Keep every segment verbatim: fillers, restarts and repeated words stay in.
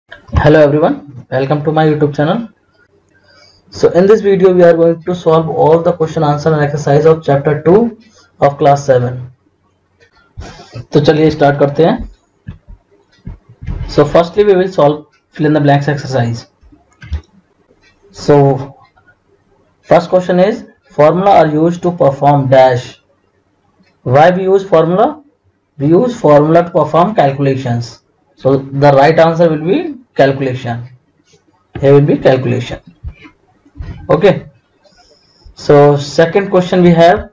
Hello everyone, welcome to my YouTube channel. So in this video we are going to solve all the question answer and exercise of chapter two of class seven. तो चलिए start करते हैं. So firstly we will solve fill in the blanks exercise. So first question is formula are used to perform dash. Why we use formula? We use formula to perform calculations. So the right answer will be calculation. Here will be calculation. Okay. So second question we have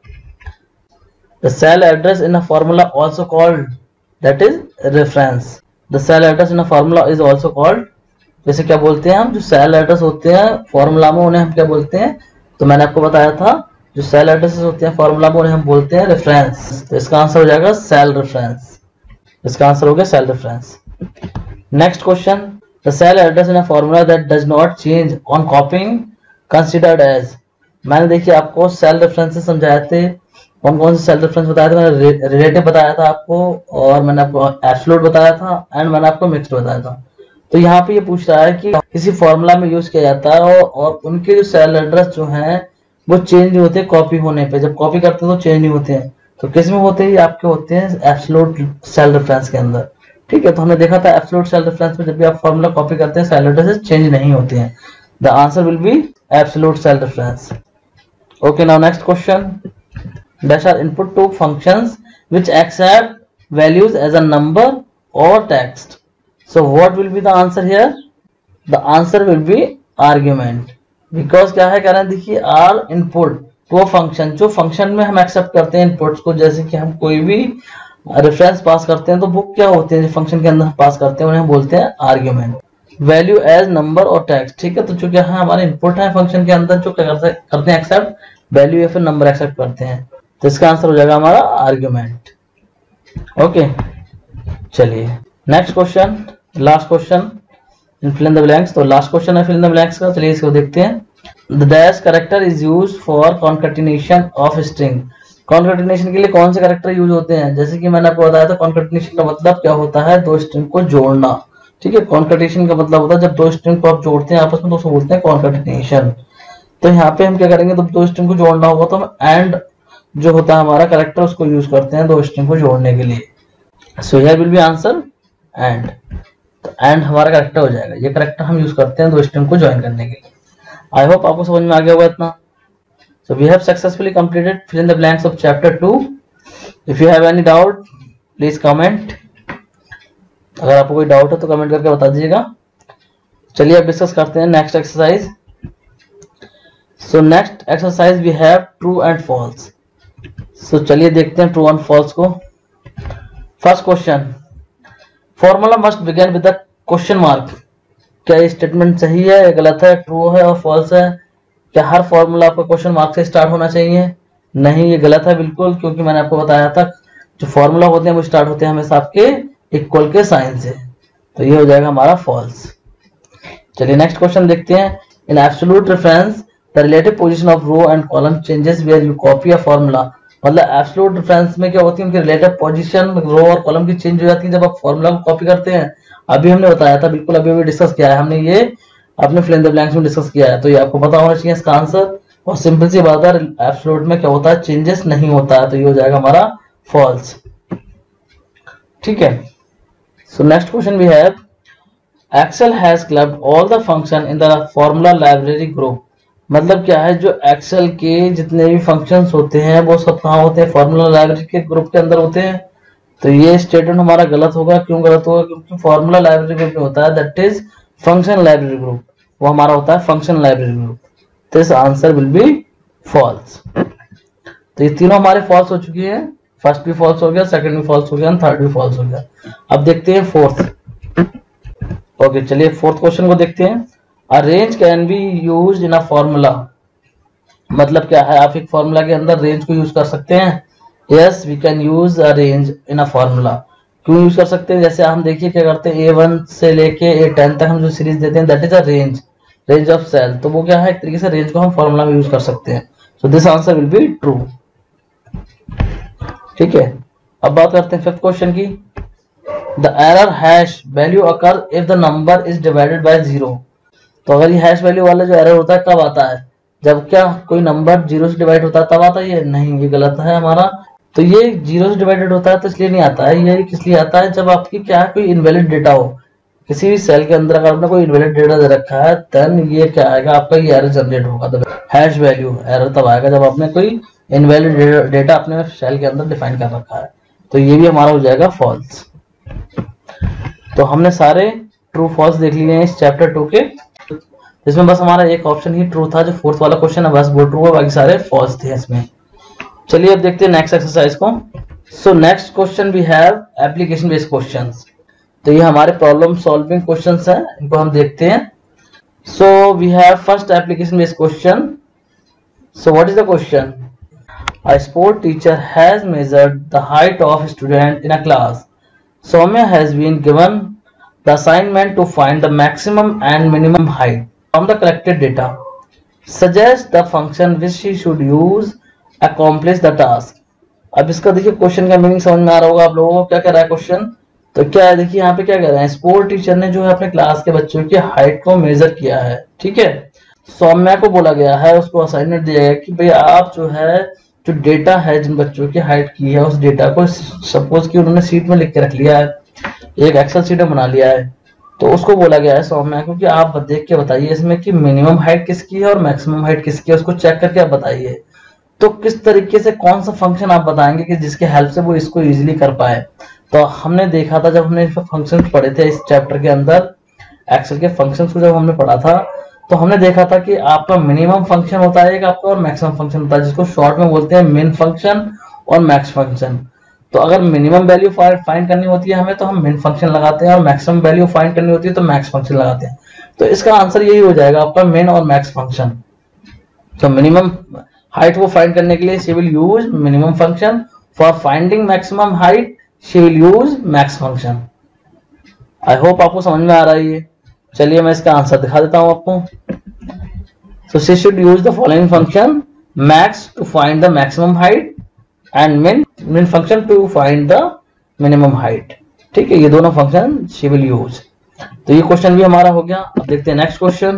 the cell address in a formula also called, that is reference. The cell address in a formula is also called, जैसे क्या बोलते हैं हम, जो cell address होते हैं formula में उन्हें हम क्या बोलते हैं, तो मैंने आपको बताया था जो सेल एड्रेसेस होते हैं फॉर्मूला में उन्हें हम बोलते हैं रेफरेंस. तो इसका आंसर हो जाएगा सेल रेफरेंस. इसका आंसर हो गया cell reference. Next question, the cell address in a formula that does not change on copying considered as. मैंने देखिए आपको सेल रेफरेंसेस समझाए थे. कौन कौन से सेल रेफरेंस बताया था? मैंने रिलेटिव बताया था आपको, और मैंने आपको एब्सोल्यूट बताया था, एंड मैंने आपको मिक्स्ड बताया था. तो यहाँ पे ये पूछ रहा है कि किसी फॉर्मूला में यूज किया जाता है और, और उनके जो सेल एड्रेस जो हैं वो चेंज नहीं होते कॉपी होने पे. जब कॉपी करते हैं तो चेंज नहीं होते हैं. तो किस में होते हैं? आपके होते हैं एब्सोल्यूट सेल रेफरेंस के अंदर. ठीक है, तो हमने देखा था एब्सोल्यूट सेल रेफरेंस में जब भी आप फॉर्मूला कॉपी करते हैं सेल एड्रेसेस चेंज नहीं होते हैं. The answer will be absolute cell reference. Okay, now next question, dash are input to functions which accept values as a number or text. So what will be the answer here? The answer will be argument. Because क्या है, कह रहे हैं देखिए are input to a function, जो function में हम accept करते हैं इनपुट्स को, जैसे कि हम कोई भी रेफरेंस पास करते हैं तो वो क्या होते हैं जो फंक्शन के अंदर पास करते हैं उन्हें हम बोलते हैं आर्ग्यूमेंट. वैल्यू एज नंबर और टेक्स्ट. ठीक है, तो जो क्या है हमारे इनपुट है फंक्शन के अंदर जो क्या करते हैं एक्सेप्ट वैल्यू या फिर नंबर एक्सेप्ट करते हैं. तो इसका आंसर हो जाएगा हमारा आर्ग्यूमेंट. ओके, चलिए next question, last question in fill in the blanks. तो लास्ट क्वेश्चन है फिल इन द ब्लैंक्स का. चलिए इसको देखते हैं. The dash character is used for concatenation of string. Concatenation के लिए कौन से कैरेक्टर यूज होते हैं? जैसे कि मैंने आपको बताया था कॉन्कैटिनेशन का मतलब क्या होता है, दो स्ट्रिंग को जोड़ना. ठीक है, कॉन्कैटिनेशन का मतलब होता है जब दो स्ट्रिंग को आप जोड़ते हैं आपस में तो उसको बोलते हैं कॉन्कैटिनेशन. तो यहाँ पे हम क्या करेंगे, तो दो स्ट्रिंग को जोड़ना होगा तो हम एंड जो होता है हमारा कैरेक्टर उसको यूज करते हैं दो स्ट्रिंग को जोड़ने के लिए. So here will be answer and. तो एंड हमारा कैरेक्टर हो जाएगा. ये कैरेक्टर हम यूज करते हैं दो स्ट्रिंग को ज्वाइन करने के लिए. आई होप आपको समझ में आ गया होगा इतना. So we have successfully completed fill in the blanks of chapter two. If you have any doubt please comment. अगर आपको कोई डाउट है तो कमेंट करके बता दीजिएगा. चलिए अब डिस्कस करते हैं next exercise. So next exercise we have true and false. So so, चलिए देखते हैं ट्रू एंड फॉल्स को. First question, formula must begin with the question mark. क्या ये स्टेटमेंट सही है, गलत है, ट्रू है और फॉल्स है? क्या हर फॉर्मूला आपका क्वेश्चन मार्क से स्टार्ट होना चाहिए? नहीं, ये गलत है बिल्कुल, क्योंकि मैंने आपको बताया था जो फॉर्मूला होते हैं वो स्टार्ट होते हैं हमेशा आपके इक्वल के साइन से. तो ये हो जाएगा हमारा फॉल्स. चलिए नेक्स्ट क्वेश्चन देखते हैं. In absolute reference the relative position of row and column changes where you copy a formula. मतलब एब्सोल्यूट रेफरेंस में क्या होती है, उनकी रिलेटिव पोजीशन रो और कॉलम की चेंज हो जाती है जब आप फॉर्मूला को कॉपी करते हैं. अभी हमने बताया था, बिल्कुल अभी अभी डिस्कस किया है हमने, ये अपने फिल इन द ब्लैंक्स में डिस्कस किया है. तो ये आपको पता होना चाहिए इसका आंसर. और सिंपल सी बात है, एब्सोल्यूट में क्या होता है, चेंजेस नहीं होता है. तो ये हो जाएगा हमारा फॉल्स. ठीक है. So next question we have Excel has clubbed all the function in the formula library group. मतलब क्या है, जो एक्सेल के जितने भी फंक्शंस होते हैं वो सब कहाँ होते हैं, फॉर्मूला लाइब्रेरी के ग्रुप के अंदर होते हैं. तो ये स्टेटमेंट हमारा गलत होगा. क्यों गलत होगा? क्योंकि फॉर्मूला लाइब्रेरी ग्रुप में होता है that is function library group. वो हमारा होता है फंक्शन लाइब्रेरी ग्रुप. तो इस आंसर विल बी फॉल्स. तो ये तीनों हमारे फॉल्स हो चुकी है. फर्स्ट भी फॉल्स हो गया, सेकंड भी फॉल्स हो गया, थर्ड भी फॉल्स हो गया. अब देखते हैं फोर्थ. ओके, चलिए फोर्थ क्वेश्चन को देखते हैं. A range can be used in a formula. मतलब क्या है, आप एक फॉर्मूला के अंदर रेंज को यूज कर सकते हैं. Yes, we can use a range in a formula. क्यों यूज कर सकते हैं? जैसे हम देखिए क्या करते हैं, ए वन से लेके ए टेन तक हम जो सीरीज देते हैं that is a range, range of cell. तो वो क्या है, एक तरीके से रेंज को हम फॉर्मूला में यूज कर सकते हैं. So this answer will be true. ठीक है. अब बात करते हैं फिफ्थ क्वेश्चन की. The error hash value occur if the number is divided by zero. तो अगर ये हैश वैल्यू वाला जो एरर होता है कब आता है, जब क्या कोई नंबर जीरो से डिवाइड होता है तब आता है ये? नहीं, ये गलत है हमारा। तो ये जीरो से डिवाइडेड होता है तो इसलिए नहीं आता है। ये किस लिए आता है, जब आपकी क्या कोई इनवैलिड डेटा हो किसी भी सेल के अंदर, अगर आपने कोई इनवैलिड डेटा दे रखा है देन ये क्या आएगा आपका, ये एरर जनरेट होगा। तो हैश वैल्यू एरर तब आएगा जब आपने कोई इनवैलिड डेटा अपने सेल के अंदर डिफाइन कर रखा है। तो ये भी हमारा हो जाएगा फॉल्स। तो हमने सारे ट्रू फॉल्स देख लिए हैं इस चैप्टर टू के, इसमें बस हमारा एक ऑप्शन ही ट्रू था, जो फोर्थ वाला क्वेश्चन है बस वो ट्रू है, बाकी सारे फॉल्स थे इसमें। चलिए अब देखते हैं नेक्स्ट एक्सरसाइज को। So next question we have application based questions. तो ये हमारे प्रॉब्लम सॉल्विंग क्वेश्चंस हैं, इनको हम देखते हैं। So we have first application based question. So what is the question? A sport teacher has measured the height of student in a class. Soumya has been given the assignment to find the maximum and minimum height from the collected data. Suggest the function which she should use accomplish the task. अब इसका देखिए question का meaning समझ में आ रहा होगा आप लोगों को। क्या कह रहा है क्वेश्चन? तो क्या है देखिए यहाँ पे क्या कह रहे हैं, स्पोर्ट टीचर ने जो है अपने क्लास के बच्चों की हाइट को मेजर किया है, ठीक है। सौम्या को बोला गया है, उसको असाइनमेंट दिया गया कि भाई आप जो है जो डेटा है जिन बच्चों की हाइट की है उस डेटा को सपोज कि उन्होंने शीट में लिख के रख लिया है, एक एक्सेल शीट में बना लिया है। तो उसको बोला गया है सौम्या को कि आप देख के बताइए इसमें कि मिनिमम हाइट किसकी है और मैक्सिमम हाइट किसकी है, उसको चेक करके आप बताइए। तो किस तरीके से कौन सा फंक्शन आप बताएंगे कि जिसके हेल्प से वो इसको इजीली कर पाए। तो हमने देखा था जब हमने फंक्शन पढ़े थे इस चैप्टर के अंदर, एक्सेल के फंक्शन को जब हमने पढ़ा था तो हमने देखा था कि आपका मिनिमम फंक्शन होता है एक आपका और मैक्सिमम फंक्शन होता है, जिसको शॉर्ट में बोलते हैं मिन फंक्शन और मैक्स फंक्शन। तो अगर मिनिमम वैल्यू फाइंड करनी होती है हमें तो हम मिन फंक्शन लगाते हैं, और मैक्सिमम वैल्यू फाइंड करनी होती है तो मैक्स फंक्शन लगाते हैं। तो इसका आंसर यही हो जाएगा आपका मिन और मैक्स फंक्शन। तो मिनिमम हाइट को फाइंड करने के लिए she will use minimum function, for finding maximum height she will use max function. I hope आपको समझ में आ रहा है ये। चलिए मैं इसका आंसर दिखा देता हूं आपको। So she should use the following function: max to find the maximum height and min min function to find the minimum height। ठीक है, ये दोनों फंक्शन she will use। तो ये क्वेश्चन भी हमारा हो गया। अब देखते हैं next question.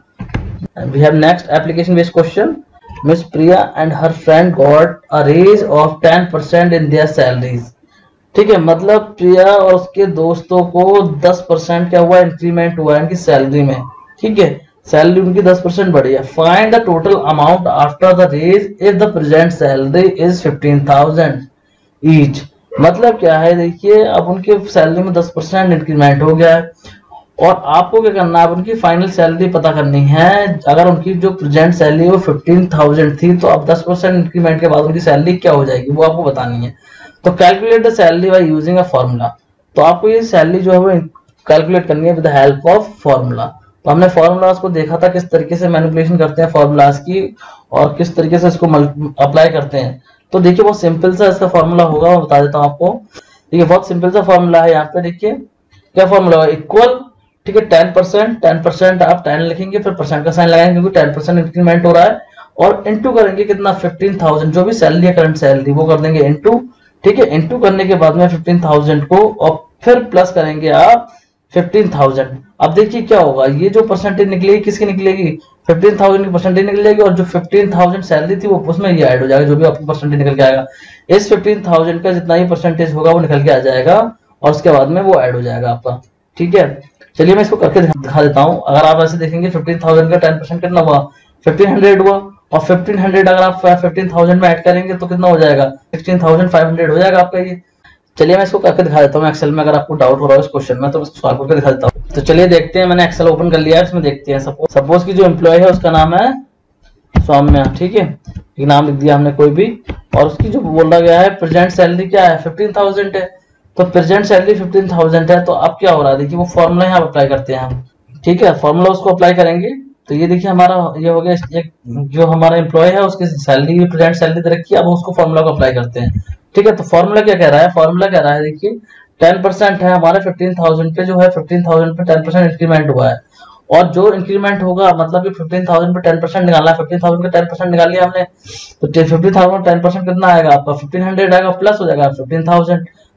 We have next application based question। Miss Priya and her friend got a raise of ten percent in their salaries। ठीक है, मतलब प्रिया और उसके दोस्तों को दस परसेंट क्या हुआ, इंक्रीमेंट हुआ इनकी सैलरी में। ठीक है, सैलरी उनकी दस परसेंट बढ़ी है। Find the total amount after the raise if the present salary is fifteen thousand each. मतलब क्या है देखिए, अब उनके सैलरी में दस परसेंट इंक्रीमेंट हो गया है और आपको क्या करना है, अब उनकी फाइनल सैलरी पता करनी है। अगर उनकी जो प्रेजेंट सैलरी वो फिफ्टीन थाउजेंड थी तो अब दस परसेंट इंक्रीमेंट के बाद उनकी सैलरी क्या हो जाएगी वो आपको बतानी है। तो calculate the salary by using a formula. तो आपको ये सैलरी जो है वो कैलकुलेट करनी है with the help of formula. तो हमने फॉर्मूलाज को देखा था किस तरीके से मैनिपुलेशन करते हैं फॉर्मूलाज की और किस तरीके से इसको अप्लाई करते हैं। तो देखिए बहुत सिंपल सा इसका फॉर्मूला होगा, मैं बता देता हूँ आपको। देखिए बहुत सिंपल सा फॉर्मूला है। यहाँ पे देखिए क्या फॉर्मूला है, इक्वल, ठीक है, टेन परसेंट टेन परसेंट आप टेन लिखेंगे फिर परसेंट का साइन लगाएंगे क्योंकि टेन परसेंट इंक्रीमेंट हो रहा है, और इंटू करेंगे कितना, फिफ्टीन थाउजेंड, जो भी सैलरी है करंट सैलरी वो कर देंगे इंटू। ठीक है, इंटू करने के बाद में फिफ्टीन थाउजेंड को और फिर प्लस करेंगे आप फिफ्टीन थाउजेंड। अब देखिए क्या होगा, ये जो परसेंटेज निकलेगी किसकी निकलेगी, फिफ्टीन थाउजेंड की परसेंटेज निकल जाएगी और जो फिफ्टीन थाउजेंड सैलरी थी वो उसमें ये ऐड हो जाएगा, जो भी आपको परसेंटेज निकल के आएगा। इस फिफ्टीन थाउजेंड का जितना ही परसेंटेज होगा वो निकल के आ जाएगा और उसके बाद में वो ऐड हो जाएगा आपका। ठीक है, चलिए मैं इसको करके दिखा देता हूँ। अगर आप ऐसे देखेंगे फिफ्टीन थाउजेंड का टेन परसेंट कितना हुआ, फिफ्टीन हंड्रेड हुआ, और फिफ्टीन हंड्रेड अगर आप फिफ्टीन थाउजेंड में ऐड करेंगे तो कितना हो जाएगा, सिक्सटीन थाउजेंड फाइव हंड्रेड हो जाएगा आपका ये। चलिए मैं इसको करके दिखा देता हूँ एक्सेल में। अगर आपको डाउट हो रहा है इस क्वेश्चन में तो मैं सॉल्व करके दिखा देता हूँ। तो चलिए देखते हैं, मैंने एक्सेल ओपन कर लिया है, इसमें देखते हैं। सपोज सपोज की जो एम्प्लॉय है उसका नाम है सौम्या। ठीक है, एक नाम लिख दिया हमने कोई भी, और उसकी जो बोला गया है प्रेजेंट सैलरी क्या है, फिफ्टीन थाउजेंड है। तो प्रेजेंट सैलरी फिफ्टीन थाउजेंड है, तो अब क्या हो रहा है देखिए, वो फॉर्मूला यहाँ अप्लाई करते हैं हम। ठीक है, फॉर्मूला उसको अप्लाई करेंगे तो ये देखिए हमारा ये हो गया, एक जो हमारा एम्प्लॉय है उसकी सैलरी प्रेजेंट सैलरी दे रखी है, अब उसको फॉर्मूला को अप्लाई करते हैं। ठीक है, तो फॉर्मूला क्या कह रहा है, फॉर्मूला कह रहा है देखिए टेन परसेंट है हमारे फिफ्टीन थाउजेंड पे, जो है फिफ्टीन थाउजेंड पे टेन परसेंट इंक्रीमेंट हुआ है, और जो इंक्रीमेंट होगा मतलब कि फिफ्टीन थाउजेंड पे टेन परसेंट निकालना है। फिफ्टीन थाउजेंड का टेन परसेंट निकाल लिया हमने, तो फिफ्टीन थाउजेंड टेन परसेंट कितना आएगा आपका, फिफ्टीन हंड्रेड आएगा, प्लस हो जाएगा फिफ्टीन थाउजेंड।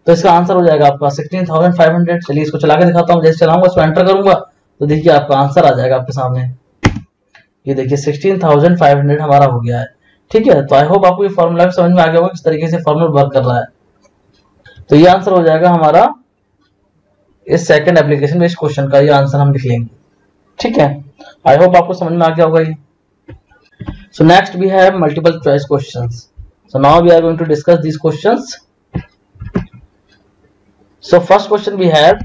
तो इसका आंसर हो जाएगा आपका सिक्सटीन थाउजेंड फाइव हंड्रेड। चलिए इसको चला के दिखाता हूँ, जैसे चलाऊंगा इसको एंटर करूंगा तो देखिए आपका आंसर आ जाएगा आपके सामने। ये देखिए सिक्सटीन थाउजेंड फाइव हंड्रेड हमारा हो गया है। ठीक है, तो आई होप आपको ये फॉर्मूला समझ में आ गया होगा किस तरीके से फॉर्मूला वर्क कर रहा है। तो ये आंसर हो जाएगा हमारा इस सेकंड एप्लीकेशन में इस क्वेश्चन का, ये आंसर हम लिख लेंगे। ठीक है, आई होप आपको समझ में आ गया होगा ये। So next we have multiple choice questions. So now we are going to discuss these questions. So first question we have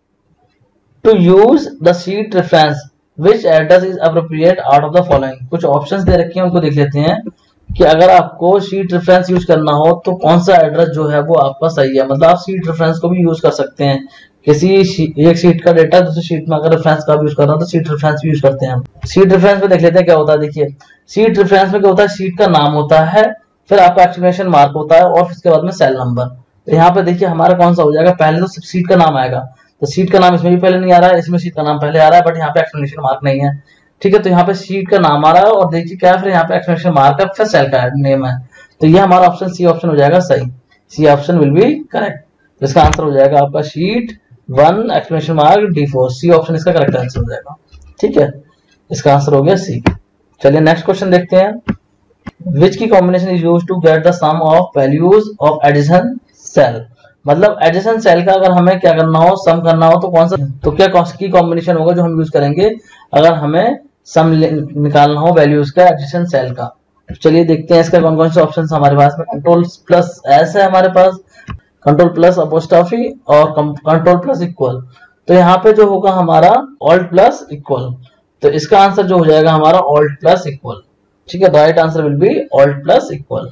to use the sheet reference which address is appropriate out of the following. कुछ options दे रखे हैं, उनको देख लेते हैं कि अगर आपको शीट रेफरेंस यूज करना हो तो कौन सा एड्रेस जो है वो आपका सही है। मतलब आप शीट रेफरेंस को भी यूज कर सकते हैं, किसी एक शीट का डेटा दूसरी शीट में अगर रेफरेंस का यूज करना हो तो शीट रेफरेंस भी यूज करते हैं हम। शीट रेफरेंस में देख लेते हैं क्या होता है। देखिए शीट रेफरेंस में क्या होता है, शीट का नाम होता है, फिर आपका एक्सक्लेमेशन मार्क होता है और उसके बाद में सेल नंबर। तो यहाँ पे देखिए हमारा कौन सा हो जाएगा, पहले तो सीट का नाम आएगा, तो सीट का नाम इसमें भी पहले नहीं आ रहा है, इसमें सीट का नाम पहले आ रहा है, बट यहाँ पे एक्सक्लेमेशन मार्क नहीं है। ठीक है, तो यहाँ पे सीट का नाम आ रहा है और देखिए क्या, फिर यहाँ पे एक्सक्लेमेशन मार्क है, फिर सेल का नेम है। तो ये हमारा ऑप्शन सी ऑप्शन हो जाएगा सही। C option will be correct. तो इसका आंसर हो जाएगा आपका sheet one exclamation mark D four. C option इसका करेक्ट आंसर हो जाएगा। ठीक है, इसका आंसर हो गया सी। चलिए नेक्स्ट क्वेश्चन देखते हैं। Which key combination is used to get the sum of values of addition cell. मतलब एडिशन सेल का अगर हमें क्या करना हो, सम करना हो तो कौन सा, तो क्या की कॉम्बिनेशन होगा जो हम यूज करेंगे अगर हमें सम निकालना हो वैल्यूज का एडिशन सेल का। चलिए देखते हैं इसका कौन कौन से ऑप्शन हमारे पास में। कंट्रोल प्लस एस है हमारे पास, कंट्रोल प्लस अपोस्ट्रोफी और कंट्रोल प्लस इक्वल। तो यहाँ पे जो होगा हमारा ऑल्ट प्लस इक्वल, तो इसका आंसर जो हो जाएगा हमारा ऑल्ट प्लस इक्वल। ठीक है, right answer will be alt plus equal.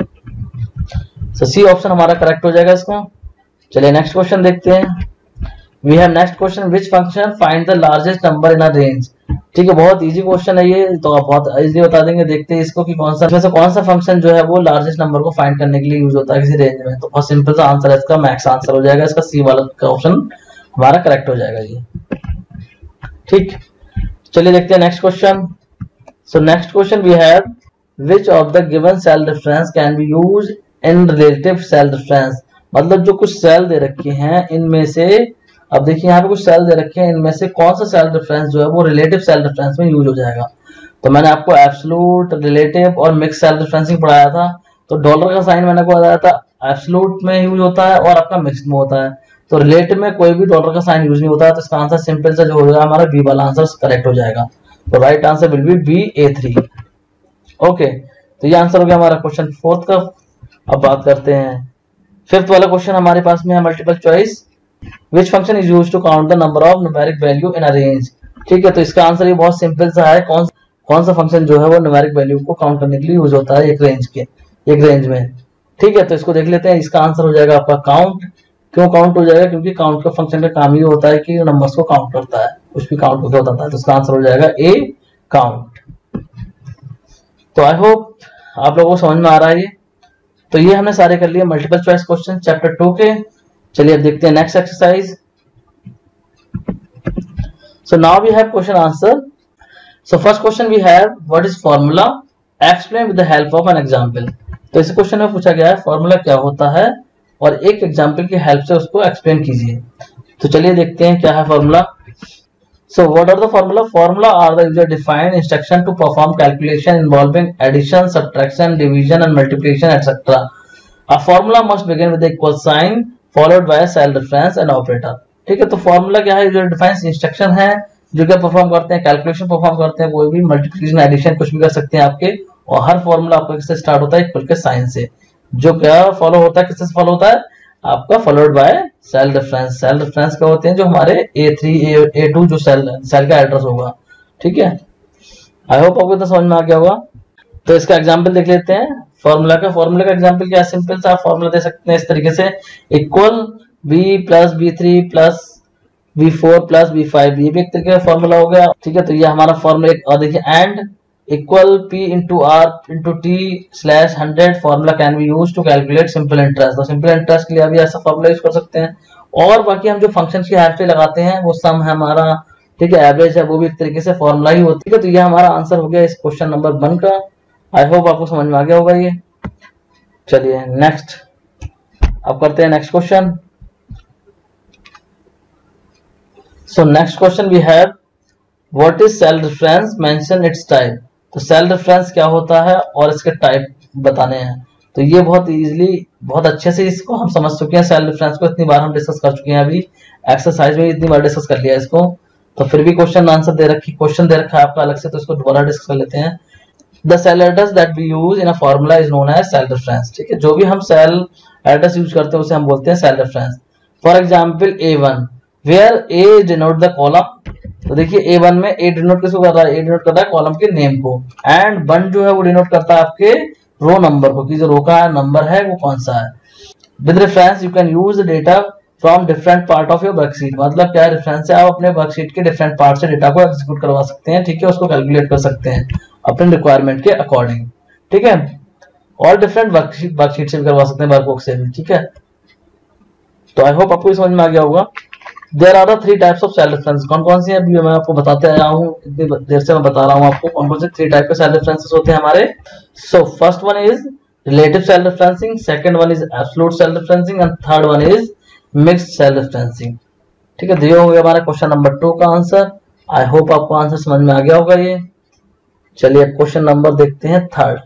So C option हमारा करेक्ट हो जाएगा इसका। चलिए नेक्स्ट क्वेश्चन देखते हैं। We have next question, which function find the largest number in a range. ठीक है, बहुत इजी क्वेश्चन है ये, तो आप बहुत इजी बता देंगे। देखते हैं इसको कि कौन सा इसमें से कौन सा फंक्शन जो है वो लार्जेस्ट नंबर को फाइंड करने के लिए यूज होता है किसी रेंज में। तो बहुत सिंपल सा आंसर है इसका, मैक्स आंसर हो जाएगा इसका। सी वाला का ऑप्शन हमारा करेक्ट हो जाएगा ये। ठीक, चलिए देखते हैं next question. So next question we have which of the given cell reference can be used in relative cell reference. मतलब जो कुछ सेल दे रखे हैं इनमें से, अब देखिए यहाँ पे कुछ सेल दे रखे हैं, इनमें से कौन सा सेल रेफरेंस जो है वो रिलेटिव सेल रेफरेंस में यूज हो जाएगा। तो मैंने आपको एब्सोल्यूट, रिलेटिव और मिक्स सेल रेफरेंसिंग पढ़ाया था। तो डॉलर का साइन मैंने को बताया था एब्सोल्यूट में यूज होता है और आपका मिक्स में होता है। तो रिलेटिव में कोई भी डॉलर का साइन यूज नहीं होता है। तो इसका आंसर सिंपल सा जो होगा हमारा बी वाला आंसर करेक्ट हो जाएगा। तो right answer will be B A three. Okay, तो ये आंसर हो गया हमारा क्वेश्चन फोर्थ का। अब बात करते हैं फिफ्थ वाला क्वेश्चन हमारे पास में है multiple choice. Which function is used to count the number of numeric value in a range. ठीक है, तो इसका आंसर ये बहुत सिंपल सा है। कौन कौन सा फंक्शन जो है वो न्यूमेरिक वैल्यू को काउंट करने के लिए यूज होता है एक रेंज के एक रेंज में। ठीक है, तो इसको देख लेते हैं। इसका आंसर हो जाएगा आपका काउंट। क्यों काउंट हो जाएगा, क्योंकि काउंट का फंक्शन का काम ये होता है कि नंबर्स को काउंट करता है, कुछ भी काउंट होकर बताता है। तो इसका आंसर हो जाएगा ए काउंट। तो आई होप आप लोगों को समझ में आ रहा है ये। तो ये हमने सारे कर लिए multiple choice question chapter two के। चलिए अब देखते हैं next exercise. So now we have question answer. So first question we have what is formula, explain with the help of an example. तो इस क्वेश्चन में पूछा गया है फॉर्मूला क्या होता है और एक एग्जांपल की हेल्प से उसको एक्सप्लेन कीजिए। तो चलिए देखते हैं क्या है formula. So what are the formula? Formula are the user defined instruction to perform calculation involving addition, subtraction, division and multiplication et cetera. A formula must begin with the equal sign followed by a cell reference and operator. ठीक है, तो formula क्या है, user defined instruction है जो क्या perform करते हैं, कैलकुलेशन परफॉर्म करते हैं, कोई भी मल्टीप्लिकेशन एडिशन कुछ भी कर सकते हैं आपके। और हर फॉर्मूला आपका किससे स्टार्ट होता है, इक्वल के साइन से। जो क्या फॉलो होता है, किससे फॉलो होता है आपका, followed by cell reference. Cell reference क्या होते हैं, जो हमारे ए थ्री ए टू जो सेल सेल का एड्रेस होगा। ठीक है, आई होप आपको तो समझ में आ गया होगा। तो इसका एग्जांपल देख लेते हैं। फॉर्मूला का फॉर्मूला का एग्जांपल क्या है, सिंपल सा फॉर्मूला दे सकते हैं इस तरीके से, equal B plus B three plus B four plus B five, ये भी एक तरीके का फॉर्मूला हो गया। ठीक है, तो ये हमारा फॉर्मूला एक और देखिए, and equal P into R into T slash hundred formula can be use to calculate simple interest. तो सिंपल इंटरेस्ट के लिए अभी ऐसा फॉर्मूला यूज कर सकते हैं। और बाकी हम जो फंक्शन की हेल्प से लगाते हैं वो सम है हमारा, ठीक है, एवरेज है, वो भी एक तरीके से फॉर्मूला ही होती है। तो ये हमारा आंसर हो गया इस क्वेश्चन नंबर वन का। आई होप आपको समझ में आ गया होगा ये। चलिए नेक्स्ट अब करते हैं next question. So next question we have what is cell reference, mention its type. तो सेल रेफरेंस क्या होता है और इसके टाइप बताने हैं। तो ये बहुत इजीली, बहुत अच्छे से इसको हम समझ चुके हैं। सेल रेफरेंस को इतनी बार हम डिस्कस कर चुके हैं, अभी एक्सरसाइज में इतनी बार डिस्कस कर लिया इसको, तो फिर भी क्वेश्चन आंसर दे रखी क्वेश्चन दे रखा है आपका अलग से, तो इसको दोबारा डिस्कस कर लेते हैं। The cell address that we use in a formula is known as cell reference. ठीक है, जो भी हम सेल एड्रेस यूज करते हैं उसे हम बोलते हैं cell reference. For example A one where A denote the column. तो देखिए ए वन में ए डिनोट किसको कर रहा है, ए डिनोट कर रहा है कॉलम के नेम को, एंड वन जो है वो डिनोट करता है आपके रो नंबर को, कि जो रो का नंबर है वो कौन सा है। With reference you can use the data from different part of your worksheet. मतलब क्या रेफरेंस है, आप अपने वर्कशीट के डिफरेंट पार्ट से डेटा को एग्जीक्यूट करवा सकते हैं। ठीक है, उसको कैलकुलेट कर सकते हैं अपने रिक्वायरमेंट के अकॉर्डिंग। ठीक है, और डिफरेंट वर्कशीट वर्कशीट से भी करवा सकते हैं, वर्कबुक से भी। ठीक है, तो आई होप आपको समझ में आ गया होगा। There are the three types of cell reference. कौन कौन सी है अभी मैं आपको बताते आया हूँ, इतनी देर से मैं बता रहा हूँ आपको कौन कौन से थ्री टाइप के सेल रेफरेंसेस होते हैं हमारे। So first one is relative cell referencing, second one is absolute cell referencing, and third one is mixed cell referencing. ठीक है, ये हो गया हमारा क्वेश्चन नंबर टू का आंसर। आई होप आपको आंसर समझ में आ गया होगा ये। चलिए क्वेश्चन नंबर देखते हैं third.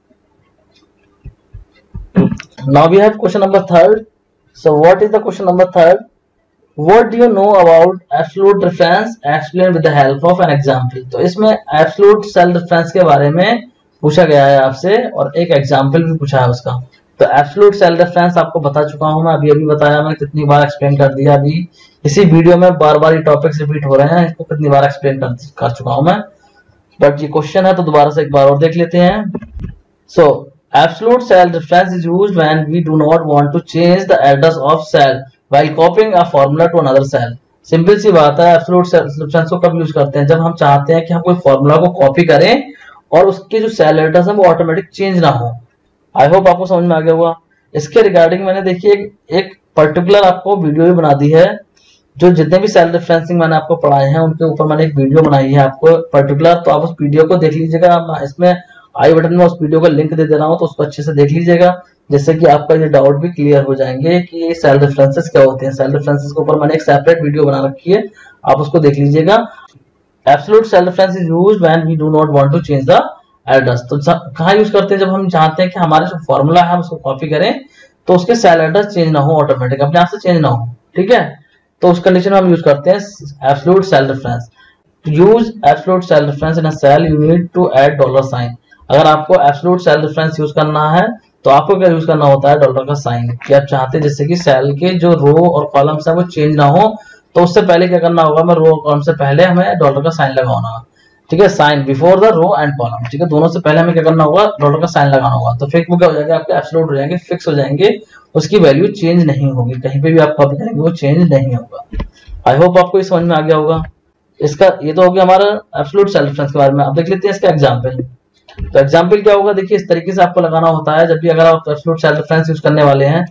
Now we have question number third. So what is the question number third? What do you know about absolute reference? Explain with the help of an example. तो इसमें absolute cell reference के बारे में पूछा गया है आपसे, और एक एग्जाम्पल भी पूछा है उसका। तो absolute cell reference आपको बता चुका हूं मैं, अभी अभी बताया मैं, कितनी बार एक्सप्लेन कर दिया। अभी इसी वीडियो में बार बार ये टॉपिक्स रिपीट हो रहे हैं, इसको कितनी बार एक्सप्लेन कर, कर चुका हूं मैं, बट ये क्वेश्चन है तो दोबारा से एक बार और देख लेते हैं। So absolute cell reference is used when we do not want to change the address of cell while copying a formula to another cell. Simple सी बात है, एब्सोल्यूट सेल रेफरेंस को कब यूज करते हैं, जब हम चाहते हैं कि हम कोई फॉर्मूला को कॉपी करें और उसके जो सेल एड्रेस है वो ऑटोमेटिक चेंज ना हो। आई होप आपको समझ में आ गया होगा। इसके रिगार्डिंग मैंने देखिए एक, एक पर्टिकुलर आपको वीडियो भी बना दी है, जो जितने भी सेल रेफरेंसिंग मैंने आपको पढ़ाए हैं उनके ऊपर मैंने एक वीडियो बनाई है आपको पर्टिकुलर, तो आप उस वीडियो को देख लीजिएगा। इसमें आई बटन में उस वीडियो का लिंक दे दे रहा हूँ, तो उसको अच्छे से देख लीजिएगा, जिससे कि आपका ये डाउट भी क्लियर हो जाएंगे कि सेल रेफरेंसेस क्या होते हैं। सेल रेफरेंसेस के ऊपर मैंने एक सेपरेट वीडियो बना रखी है, आप उसको देख लीजिएगा। Absolute cell reference is used when we do not want to change the address. तो कहाँ यूज करते हैं, जब हम चाहते हैं कि हमारे जो फॉर्मूला है हम उसको कॉपी करें तो उसके सेल एड्रेस चेंज ना हो, ऑटोमेटिक अपने आप से चेंज ना हो। ठीक है, तो उस कंडीशन में हम यूज करते हैं absolute cell reference. To use absolute cell reference in a cell, you need to add dollar sign. अगर आपको absolute cell reference यूज करना है तो आपको क्या यूज करना होता है, डॉलर का साइन। कि आप चाहते हैं जैसे कि सेल के जो रो और कॉलम्स है वो चेंज ना हो, तो उससे पहले क्या करना होगा, मैं रो और कॉलम से पहले हमें डॉलर का साइन लगाना है। ठीक है, sign before the row and column. ठीक है, दोनों से पहले हमें क्या करना होगा, डॉलर का साइन लगाना होगा। तो फिर वो क्या हो जाएगा, आपके एब्सोल्यूट हो जाएंगे, फिक्स हो जाएंगे, उसकी वैल्यू चेंज नहीं होगी, कहीं पे भी आप कॉपी करेंगे वो चेंज नहीं होगा। आई होप आपको ये समझ में आ गया होगा। इसका ये तो हो गया हमारा एब्सोल्यूट सेल रेफरेंस के बारे में। अब देख लेते हैं इसका एग्जांपल। तो एग्जांपल क्या होगा, देखिए इस तरीके से आपको लगाना होता है जब भी अगर आप एब्सोल्यूट सेल रेफरेंस यूज करने वाले हैं।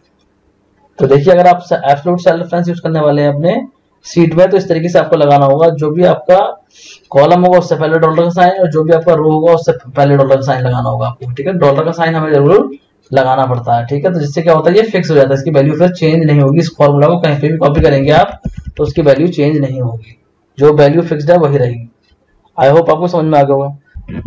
तो देखिए अगर आप एब्सोल्यूट सेल रेफरेंस यूज करने वाले हैं अपने सीट में, तो इस तरीके से आपको लगाना होगा। जो भी आपका कॉलम होगा उससे पहले डॉलर का साइन, और जो भी आपका रो होगा उससे पहले डॉलर का साइन लगाना होगा आपको। ठीक है, डॉलर का साइन हमें जरूर लगाना पड़ता है। ठीक है, तो जिससे क्या होता है, ये फिक्स हो जाता है, इसकी वैल्यू फिर चेंज नहीं होगी। इस फॉर्मूला को कहीं पे भी कॉपी करेंगे आप तो उसकी वैल्यू चेंज नहीं होगी, जो वैल्यू फिक्स्ड है वही रहेगी। आई होप आपको समझ में आ गया होगा।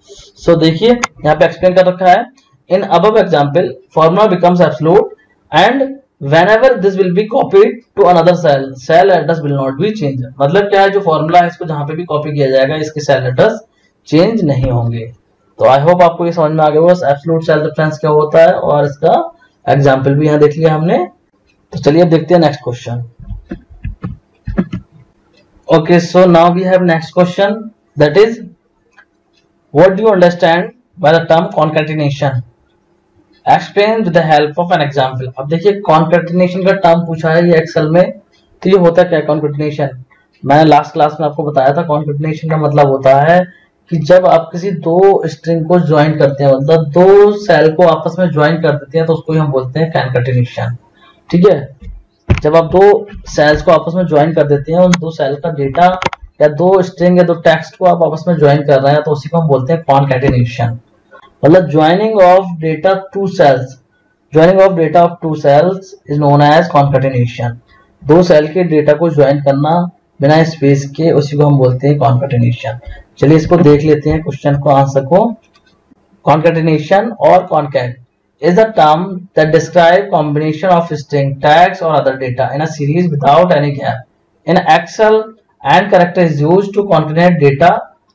सो देखिए यहाँ पे एक्सप्लेन कर रखा है, in above example formula becomes absolute and whenever this will be copied to another cell, cell address will not be change. मतलब क्या है, जो फॉर्मूला है इसको जहां पे भी कॉपी किया जाएगा इसके सेल एड्रेस चेंज नहीं होंगे। तो आई होप आपको ये समझ में आ गया होगा एब्सोल्यूट सेल रेफरेंस क्या होता है, और इसका एग्जाम्पल भी यहाँ देख लिया हमने। तो चलिए अब देखते हैं next question. Okay, so now we have next question, that is what do you understand by the term concatenation? Explain with the help of an example. अब देखिए concatenation का टर्म पूछा है ये एक्सेल में, तो ये होता क्या concatenation? मैंने लास्ट क्लास में आपको बताया था concatenation का मतलब होता है कि जब आप किसी दो स्ट्रिंग को ज्वाइन करते हैं, मतलब दो सेल को आपस में ज्वाइन कर देते हैं, तो उसको हम बोलते हैं concatenation। ठीक है, जब आप दो सेल्स को आपस में ज्वाइन कर देते हैं, उन दो सेल का डेटा या दो स्ट्रिंग या दो टेक्स्ट को आप आपस में ज्वाइन कर रहे हैं, तो उसी को हम बोलते हैं कॉन्कैटिनेशन। मतलब joining of data two cells, joining of data of two cells is known as concatenation. दो सेल के डेटा को ज्वाइन करना बिना स्पेस के, उसी को हम बोलते हैं कॉन्केटेनेशन। चलिए इसको देख लेते हैं क्वेश्चन को, आंसर को। कॉन्केटेनेशन और concat is a term that describe combination of string, tags or other data in a series without any gap. In Excel, and character is used to concatenate data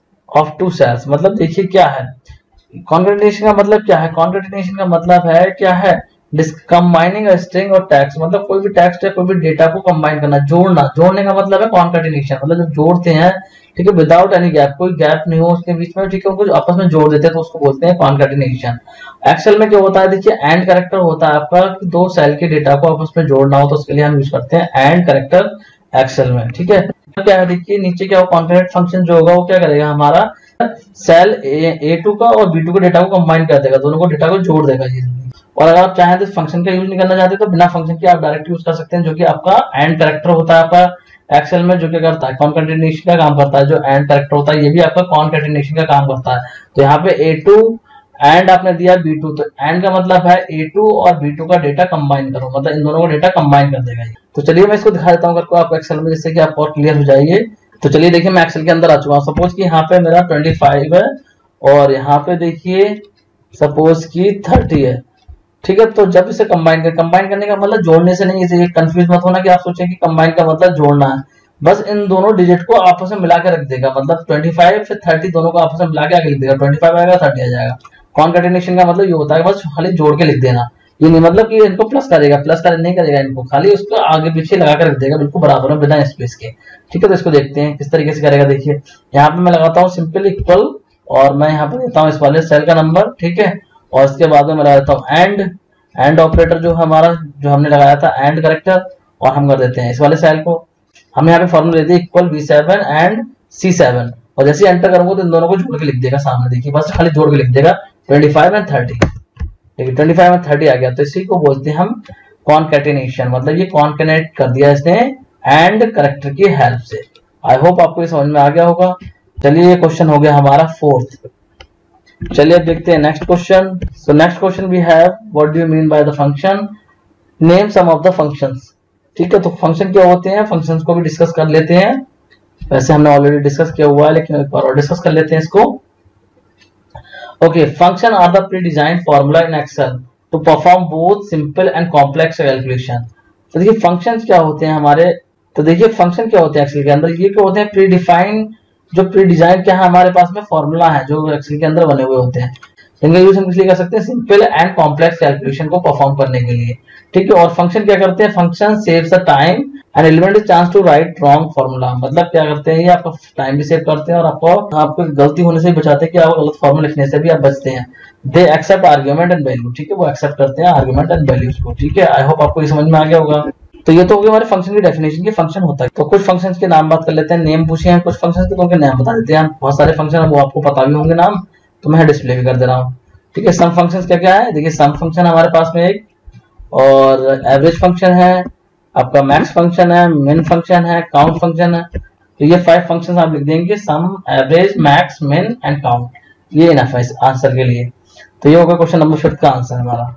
of two cells। मतलब देखिए क्या है concatenation का मतलब, क्या है concatenation का मतलब है क्या है, कंबाइनिंग स्ट्रिंग और टैग्स, मतलब कोई भी टेक्स्ट है कोई भी डेटा को कंबाइन करना, जोड़ना। जोड़ने का मतलब है कॉन्केटेनेशन, मतलब जब जोड़ते हैं, ठीक है, विदाउट एनी गैप, कोई गैप नहीं हो उसके बीच में, ठीक है, उनको आपस में जोड़ देते हैं तो उसको बोलते हैं कॉन्केटेनेशन। एक्सेल में क्या होता है, देखिए एंड कैरेक्टर होता है आपका, दो सेल के डेटा को आपस में जोड़ना हो तो उसके लिए हम यूज करते हैं एंड कैरेक्टर एक्सेल में, ठीक है। क्या है देखिए नीचे क्या हो, कॉन्केटेनेट फंक्शन जो होगा वो क्या करेगा, हमारा सेल ए टू का और बी टू के डेटा को कंबाइन कर देगा, दोनों को डेटा को जोड़ देगा ये। और अगर आप चाहें तो इस फंक्शन का यूज नहीं करना चाहते तो बिना फंक्शन के आप डायरेक्ट यूज कर सकते हैं, जो कि आपका एंड कैरेक्टर होता है आपका एक्सेल में, जो क्या करता है कॉन्केटेनेशन का काम करता है। जो एंड कैरेक्टर होता है ये भी आपका कॉन्केटेनेशन का काम करता है। तो यहाँ पे ए टू एंड आपने दिया बी टू, तो एंड का मतलब है ए टू और बी टू का डेटा कंबाइन करो, मतलब इन दोनों का डेटा कंबाइन कर देगा ये। तो चलिए मैं इसको दिखा देता हूँ आपको आप एक्सेल में, जिससे कि आप और क्लियर हो जाइए। तो चलिए देखिए मैं एक्सेल के अंदर आ चुका हूँ। सपोज कि यहाँ पे मेरा ट्वेंटी फाइव है और यहाँ पे देखिए सपोज की थर्टी है, ठीक है। तो जब इसे कंबाइन कर कंबाइन करने का मतलब जोड़ने से नहीं, इसे कंफ्यूज मत होना कि आप सोचें कि कंबाइन का मतलब जोड़ना है, बस इन दोनों डिजिट को आपस में मिला के रख देगा, मतलब ट्वेंटी फाइव फिर थर्टी दोनों को आपस में मिला के आगे लिख देगा, ट्वेंटी फाइव आएगा थर्टी आ जाएगा। कॉन्केटेनेशन का मतलब ये होता है बस खाली जोड़ के लिख देना, ये नहीं मतलब कि इनको प्लस करेगा, प्लस कर नहीं करेगा इनको, खाली उसको आगे पीछे लगा कर रख देगा बिल्कुल बराबर में बिना स्पेस के, ठीक है। तो इसको देखते हैं किस तरीके से करेगा। देखिए यहाँ पे मैं लगाता हूँ सिंपल इक्वल और मैं यहाँ पे देता हूँ इस वाले सेल का नंबर, ठीक है, और इसके बाद में मैं लगा देता हूँ एंड एंड ऑपरेटर जो हमारा जो हमने लगाया था एंड कैरेक्टर, और हम कर देते हैं इस वाले सेल को, हम यहाँ पे फॉर्मूला दे दिए equal B seven and C seven, और जैसे एंटर करूंगा तो इन दोनों को जोड़ के लिख देगा सामने, देखिए बस खाली जोड़ के लिख देगा ट्वेंटी फाइव एंड थर्टी, देखिए ट्वेंटी फाइव एंड थर्टी आ गया। तो इसी को बोलते हैं हम कॉन्केटेनेशन, मतलब ये कॉन्केटेनेट कर दिया इसने एंड कैरेक्टर की हेल्प से। आई होप आपको ये समझ में आ गया होगा। चलिए ये क्वेश्चन हो गया हमारा फोर्थ। चलिए अब देखते हैं next question. So next question we have what do you mean by the function, name sum of the functions, ठीक है। तो फंक्शन क्या होते हैं, फंक्शंस को भी डिस्कस कर लेते हैं, वैसे हमने ऑलरेडी डिस्कस किया हुआ है लेकिन एक बार और डिस्कस कर लेते हैं इसको। Okay, function are the pre designed formula in Excel to perform both simple and complex calculation. तो देखिए फंक्शंस क्या होते हैं हमारे, तो देखिए फंक्शन क्या होते हैं एक्सेल के अंदर, ये क्या होते हैं प्री डिफाइंड, जो प्री डिजाइन क्या है हमारे पास में फॉर्मूला है जो एक्सेल के अंदर बने हुए होते हैं, इनका यूज हम इसलिए कर सकते हैं सिंपल एंड कॉम्प्लेक्स कैलकुलेशन को परफॉर्म करने के लिए, ठीक है। और फंक्शन क्या करते हैं, function saves the time and eliminate the chance to write wrong formula, मतलब क्या करते हैं ये आपका टाइम भी सेव करते हैं और आपको आपको गलती होने से भी बचाते हैं कि आप गलत फॉर्मूला लिखने से भी आप बचते हैं। They accept argument and value, ठीक है, वो एक्सेप्ट करते हैं आर्गुमेंट एंड वैल्यूज को, ठीक है। आई होप आपको ये समझ में आ गया होगा। तो ये तो हो गया हमारे फंक्शन की डेफिनेशन की फंक्शन होता है। तो कुछ फंक्शंस के नाम बात कर लेते हैं, नेम पूछे हैं कुछ फंक्शंस के तो उनके नाम बता देते हैं। बहुत सारे फंक्शन है वो आपको पता भी होंगे नाम, तो मैं डिस्प्ले भी कर दे रहा हूँ, ठीक है। सम फंक्शंस क्या क्या है, देखिए सम फंक्शन हमारे पास में एक, और एवरेज फंक्शन है, आपका मैक्स फंक्शन है, मिन फंक्शन है, काउंट फंक्शन है। तो ये फाइव फंक्शंस आप लिख देंगे, sum, average, max, min and count, ये इनफ है आंसर के लिए। तो ये होगा क्वेश्चन नंबर फिफ्थ का आंसर हमारा।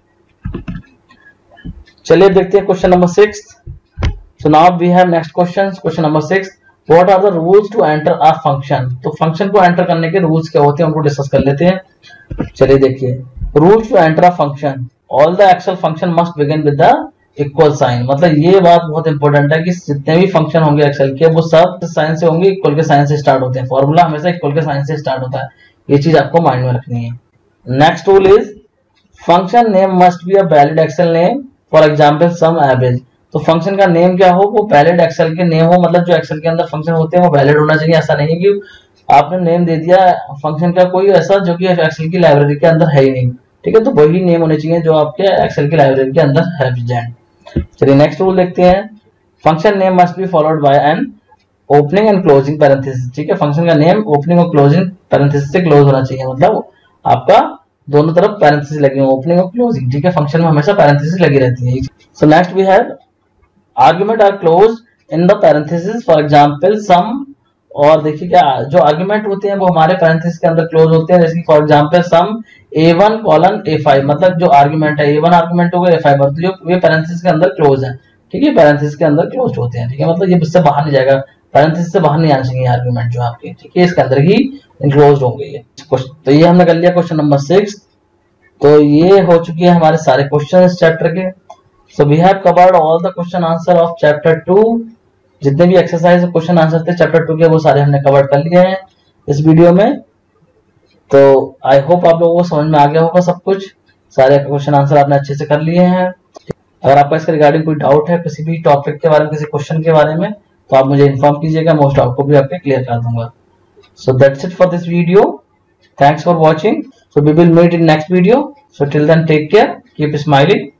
चलिए देखते हैं question number six. So now we have next question, question number six, what are the rules to enter a function. तो फंक्शन को एंटर करने के रूल्स क्या होते हैं उनको डिस्कस कर लेते हैं। चलिए देखिए, rules to enter a function, all the Excel function must begin with the equal sign, मतलब ये बात बहुत इंपॉर्टेंट है कि जितने भी फंक्शन होंगे एक्सेल के वो सब साइन से होंगे, इक्वल के साइन से स्टार्ट होते हैं, फॉर्मूला हमेशा इक्वल के साइन से स्टार्ट होता है, ये चीज आपको माइंड में रखनी है। Next rule is function name must be a valid Excel name, for example sum average. तो फंक्शन का नेम क्या हो, वो वैलिड एक्सेल के नेम हो, मतलब जो एक्सेल के अंदर फंक्शन होते हैं वो वैलिड होना चाहिए। ऐसा नहीं है कि आपने नेम दे दिया फंक्शन का कोई ऐसा जो कि एक्सेल की लाइब्रेरी के अंदर है ही नहीं, ठीक है। तो वही नेम होने चाहिए जो आपके एक्सेल की लाइब्रेरी के अंदर है प्रेजेंट। चलिए नेक्स्ट रूल देखते हैं, function name must be followed by an opening and closing parenthesis, ठीक है। फंक्शन का नेम ओपनिंग और क्लोजिंग पैरेंथेसिस से क्लोज होना चाहिए, मतलब आपका दोनों तरफ पैरेंथेसिस लगी हो, ओपनिंग और क्लोजिंग, ठीक है। फंक्शन में हमेशा पैरेंथेसिस लगी रहती है। So next we have argument are close in the parenthesis, for example sum, और देखिए क्या जो आर्गुमेंट होते हैं वो हमारे पैरेंथेसिस के अंदर क्लोज होते हैं, जैसे for example sum A one colon A five, मतलब जो आर्गुमेंट है ए वन आर्गुमेंट होगा ए फाइव, मतलब ये पैरेंथेसिस के अंदर क्लोज है, ठीक है, पैरेंथेसिस के अंदर क्लोज होते हैं। ठीक है, मतलब ये इससे बाहर नहीं जाएगा, पैरेंथेसिस से बाहर नहीं आना चाहिए आर्गुमेंट जो आपके, ठीक है, इसके अंदर ही इनक्लोज होंगे ये। तो ये हमने कर लिया क्वेश्चन नंबर सिक्स। तो ये हो चुके हैं हमारे सारे क्वेश्चन इस चैप्टर के। So we have covered all the question answer of chapter two. जितने भी एक्सरसाइज क्वेश्चन आंसर थे चैप्टर टू के वो सारे हमने कवर कर लिए हैं इस वीडियो में। तो आई होप आप लोगों को समझ में आ गया होगा सब कुछ, सारे क्वेश्चन आंसर आपने अच्छे से कर लिए हैं। अगर आपका इसके रिगार्डिंग कोई डाउट है किसी भी टॉपिक के बारे में, किसी क्वेश्चन के बारे में, तो आप मुझे इन्फॉर्म कीजिएगा, मोस्ट डाउट को भी आपके क्लियर कर दूंगा। So that's it for this video, thanks for watching. So we will meet in next video. So till then take care, keep smiling.